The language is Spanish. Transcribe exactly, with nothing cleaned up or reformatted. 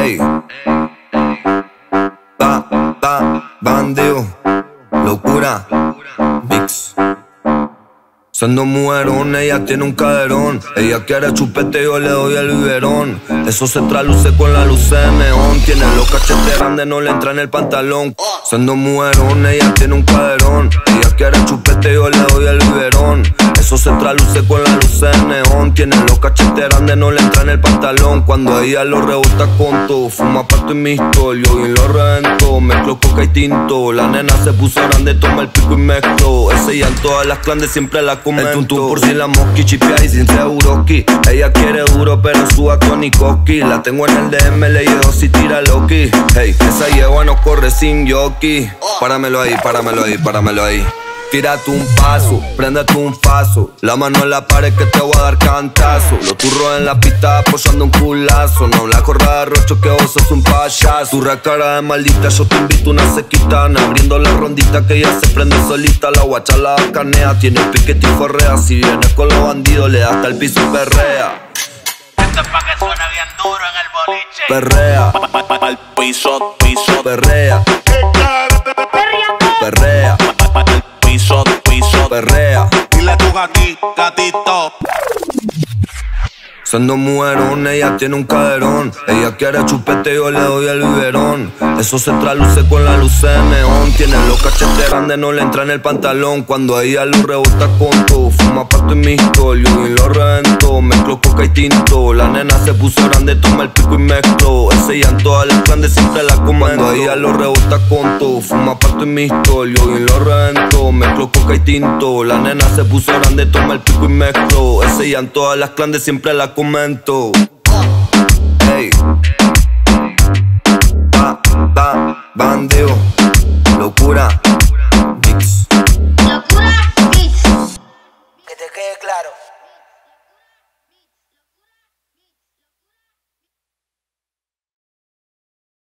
Ey, ba, ba, bandido, locura, mix. Siendo mujerón, ella tiene un caderón. Ella quiere chupete, yo le doy el biberón. Eso se traluce con la luz de neón. Tiene los cachetes grandes, no le entra en el pantalón. Siendo mujerón, ella tiene un caderón. Ella quiere chupete, yo le doy el biberón. Eso se traluce con la luz de neón. Tiene los cachetes grandes, no le entra en el pantalón. Cuando ella lo rebota con todo, fuma pato y mistol, yo bien lo revento. Mezclo coca y tinto. La nena se puso grande, toma el pico y mezclo. Ese ya en todas las clandes siempre la comento. El tuntún por si la mosqui chipea y sin seguroski. Ella quiere duro pero suba con Nikoski. La tengo en el D M, le llevo si tira Loki. Hey, esa yegua no corre sin jockey. Páramelo ahí, páramelo ahí, páramelo ahí. Tírate un paso, préndete un paso. La mano en la pared que te voy a dar cantazo. Los turros en la pista apoyando un culazo. No la corra de rocho que vos sos un payaso. Tu cara de maldita, yo te invito una sequitana. Abriendo la rondita que ya se prende solita. La guacha la canea, tiene piquete y forrea. Si vienes con los bandidos le das hasta el piso y perrea. Esto es pa' que suene bien duro en el boliche. Perrea, pa, pa, pa, pa'l piso, piso. Perrea, perrea, piso, piso. perrea. Dile a tu gati, gatito. Siendo mujerón, ella tiene un caderón. Ella quiere chupete, yo le doy el biberón. Eso se traluce con la luz de neón. Tiene los cachetes grandes, no le entra en el pantalón. Cuando ella lo rebota con todo, fuma pato y mistol, yo bien lo revento. Mezclo coca y tinto. La nena se puso grande, toma el pico y mezclo. Ese ya en todas las clandes siempre la comento. Cuando ella lo rebota con todo, fuma pato y mistol, yo bien lo revento. Mezclo coca y tinto. La nena se puso grande, toma el pico y mezclo. Ese ya en todas las clandes siempre la comento. Ey, ba, ba, bandido, locura.